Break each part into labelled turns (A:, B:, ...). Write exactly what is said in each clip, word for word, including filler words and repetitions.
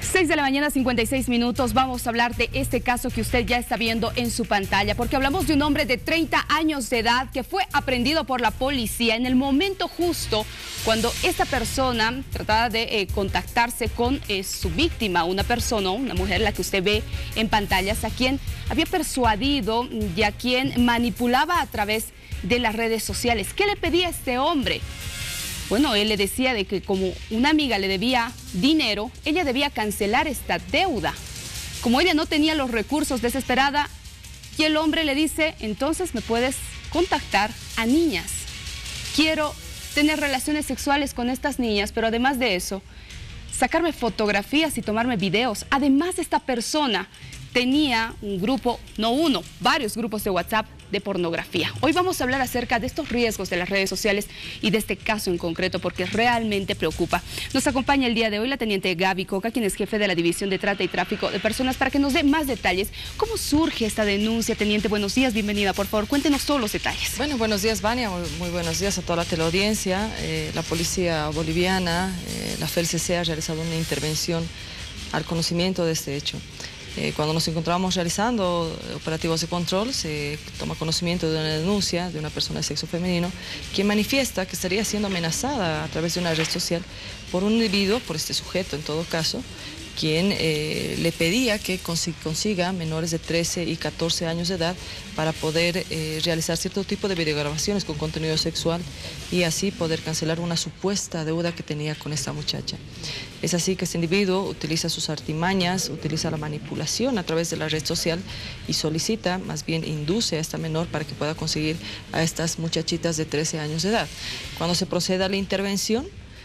A: seis de la mañana, cincuenta y seis minutos. Vamos a hablar de este caso que usted ya está viendo en su pantalla, porque hablamos de un hombre de treinta años de edad que fue aprehendido por la policía en el momento justo cuando esta persona trataba de eh, contactarse con eh, su víctima, una persona, una mujer, la que usted ve en pantallas, a quien había persuadido y a quien manipulaba a través de las redes sociales. ¿Qué le pedía a este hombre? Bueno, él le decía de que como una amiga le debía dinero, ella debía cancelar esta deuda. Como ella no tenía los recursos, desesperada, y el hombre le dice, entonces me puedes contactar a niñas. Quiero tener relaciones sexuales con estas niñas, pero además de eso, sacarme fotografías y tomarme videos. Además, esta persona tenía un grupo, no uno, varios grupos de WhatsApp de pornografía. Hoy vamos a hablar acerca de estos riesgos de las redes sociales y de este caso en concreto, porque realmente preocupa. Nos acompaña el día de hoy la teniente Gaby Coca, quien es jefe de la División de Trata y Tráfico de Personas, para que nos dé más detalles. ¿Cómo surge esta denuncia, teniente? Buenos días, bienvenida. Por favor, cuéntenos todos los detalles.
B: Bueno, buenos días, Vania. Muy, muy buenos días a toda la teleaudiencia. Eh, la policía boliviana, eh, la F E L C C, ha realizado una intervención al conocimiento de este hecho. Eh, cuando nos encontrábamos realizando operativos de control, se toma conocimiento de una denuncia de una persona de sexo femenino quien manifiesta que estaría siendo amenazada a través de una red social por un individuo, por este sujeto en todo caso, quien eh, le pedía que consiga menores de trece y catorce años de edad para poder eh, realizar cierto tipo de videograbaciones con contenido sexual y así poder cancelar una supuesta deuda que tenía con esta muchacha. Es así que este individuo utiliza sus artimañas, utiliza la manipulación a través de la red social y solicita, más bien induce a esta menor para que pueda conseguir a estas muchachitas de trece años de edad. Cuando se procede a la intervención,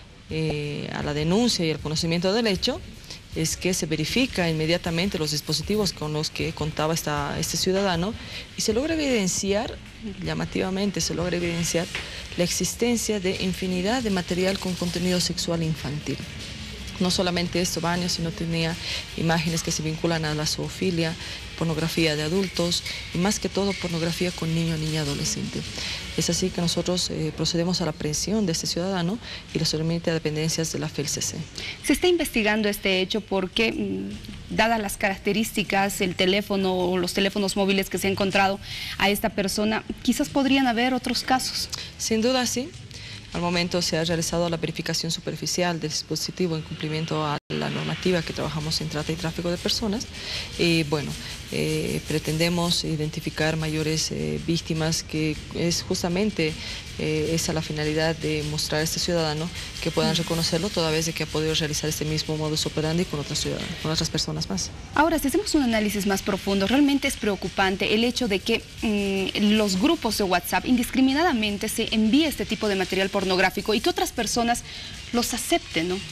B: eh, a la denuncia y al conocimiento del hecho, es que se verifica inmediatamente los dispositivos con los que contaba esta, este ciudadano y se logra evidenciar, llamativamente se logra evidenciar la existencia de infinidad de material con contenido sexual infantil. No solamente esto, Vania, sino tenía imágenes que se vinculan a la zoofilia, pornografía de adultos y más que todo pornografía con niño, niña, adolescente. Es así que nosotros eh, procedemos a la aprehensión de este ciudadano y lo somete a dependencias de la F E L C C.
A: Se está investigando este hecho porque, dadas las características, el teléfono o los teléfonos móviles que se ha encontrado a esta persona, quizás podrían haber otros casos.
B: Sin duda, sí. Al momento se ha realizado la verificación superficial del dispositivo en cumplimiento a la normativa que trabajamos en trata y tráfico de personas. Y bueno, eh, pretendemos identificar mayores eh, víctimas, que es justamente eh, esa la finalidad de mostrar a este ciudadano que puedan reconocerlo toda vez de que ha podido realizar este mismo modus operandi con otras ciudadanos, con otras personas más.
A: Ahora, si hacemos un análisis más profundo, realmente es preocupante el hecho de que mmm, los grupos de WhatsApp indiscriminadamente se envíe este tipo de material pornográfico y que otras personas los acepten, ¿no?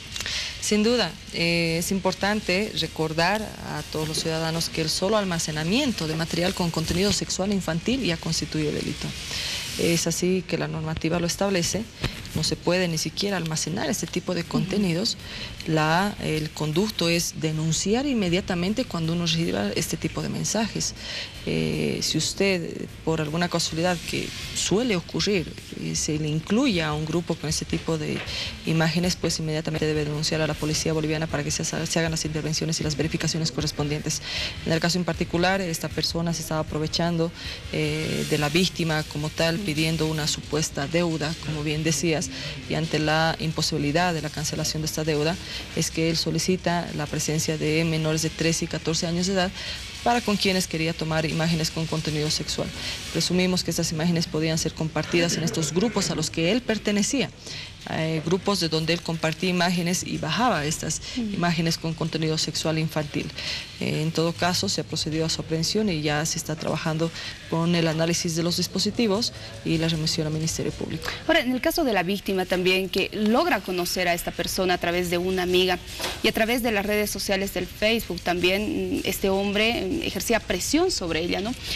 B: Sin duda, eh, es importante recordar a todos los ciudadanos que el solo almacenamiento de material con contenido sexual infantil ya constituye delito. Es así que la normativa lo establece. No se puede ni siquiera almacenar este tipo de contenidos. La, el conducto es denunciar inmediatamente cuando uno reciba este tipo de mensajes. Eh, si usted, por alguna casualidad que suele ocurrir, eh, se le incluya a un grupo con este tipo de imágenes, pues inmediatamente debe denunciar a la policía boliviana para que se, se hagan las intervenciones y las verificaciones correspondientes. En el caso en particular, esta persona se estaba aprovechando eh, de la víctima como tal, pidiendo una supuesta deuda, como bien decías, y ante la imposibilidad de la cancelación de esta deuda, es que él solicita la presencia de menores de trece y catorce años de edad para con quienes quería tomar imágenes con contenido sexual. Presumimos que estas imágenes podían ser compartidas en estos grupos a los que él pertenecía, eh, grupos de donde él compartía imágenes y bajaba estas mm. imágenes con contenido sexual infantil. Eh, en todo caso, se ha procedido a su aprehensión y ya se está trabajando con el análisis de los dispositivos y la remisión al Ministerio Público.
A: Ahora, en el caso de la víctima también, que logra conocer a esta persona a través de una amiga y a través de las redes sociales del Facebook también, este hombre ejercía presión sobre ella, ¿no?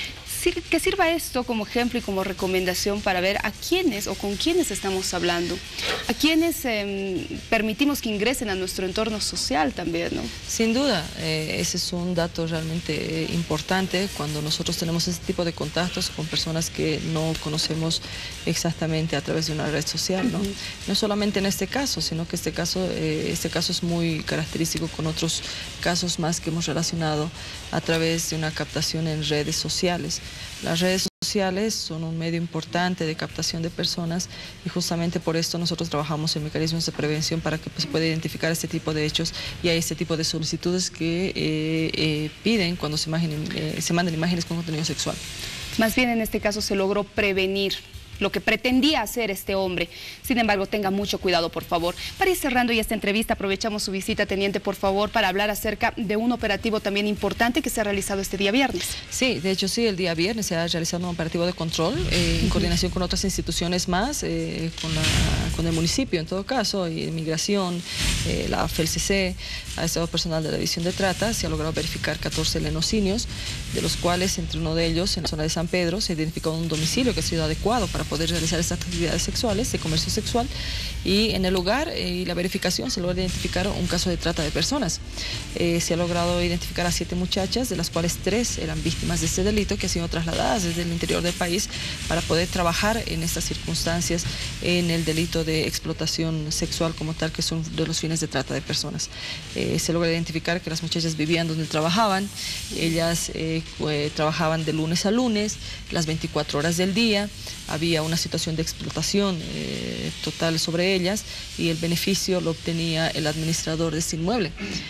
A: sir- que sirva esto como ejemplo y como recomendación para ver a quiénes o con quiénes estamos hablando, a quiénes eh, permitimos que ingresen a nuestro entorno social también, ¿no?
B: Sin duda, eh, ese es un dato realmente eh, importante cuando nosotros tenemos ese tipo de contactos con personas que no conocemos exactamente a través de una red social, ¿no? Uh-huh. No solamente en este caso, sino que este caso, eh, este caso es muy característico con otros casos más que hemos relacionado a través de una captación en redes sociales. Las redes sociales son un medio importante de captación de personas y justamente por esto nosotros trabajamos en mecanismos de prevención para que pues, se pueda identificar este tipo de hechos y hay este tipo de solicitudes que eh, eh, piden cuando se, imaginen, eh, se mandan imágenes con contenido sexual.
A: Más bien en este caso se logró prevenir lo que pretendía hacer este hombre. Sin embargo, tenga mucho cuidado, por favor. Para ir cerrando ya esta entrevista, aprovechamos su visita, teniente, por favor, para hablar acerca de un operativo también importante que se ha realizado este día viernes.
B: Sí, de hecho sí, el día viernes se ha realizado un operativo de control eh, en uh-huh. coordinación con otras instituciones más, eh, con, la, con el municipio en todo caso, y Migración, eh, la F E L C C, ha estado personal de la División de Trata. Se ha logrado verificar catorce lenocinios, de los cuales entre uno de ellos, en la zona de San Pedro, se identificó un domicilio que ha sido adecuado para poder realizar estas actividades sexuales, de comercio sexual, y en el lugar eh, y la verificación se logra identificar un caso de trata de personas. Eh, se ha logrado identificar a siete muchachas, de las cuales tres eran víctimas de este delito, que han sido trasladadas desde el interior del país para poder trabajar en estas circunstancias en el delito de explotación sexual como tal, que son de los fines de trata de personas. Eh, se logra identificar que las muchachas vivían donde trabajaban, ellas eh, eh, trabajaban de lunes a lunes, las veinticuatro horas del día, había una situación de explotación eh, total sobre ellas y el beneficio lo obtenía el administrador de este inmueble.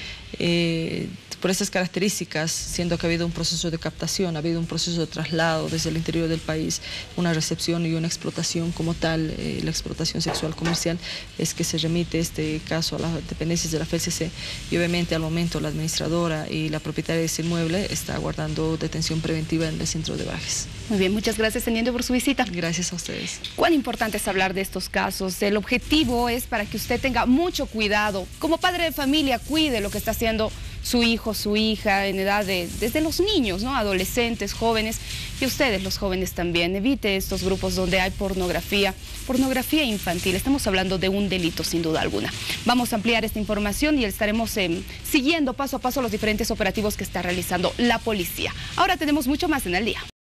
B: Eh, por estas características, siendo que ha habido un proceso de captación, ha habido un proceso de traslado desde el interior del país, una recepción y una explotación como tal, eh, la explotación sexual comercial, es que se remite este caso a las dependencias de la F E L C C y obviamente al momento la administradora y la propietaria de ese inmueble está guardando detención preventiva en el centro de Bajes.
A: Muy bien, muchas gracias, teniente, por su visita.
B: Gracias a ustedes.
A: Cuán importante es hablar de estos casos. El objetivo es para que usted tenga mucho cuidado. Como padre de familia, cuide lo que está haciendo su hijo, su hija, en edad de, desde los niños, ¿no? Adolescentes, jóvenes, y ustedes, los jóvenes también. Evite estos grupos donde hay pornografía, pornografía infantil. Estamos hablando de un delito, sin duda alguna. Vamos a ampliar esta información y estaremos eh, siguiendo paso a paso los diferentes operativos que está realizando la policía. Ahora tenemos mucho más en el día.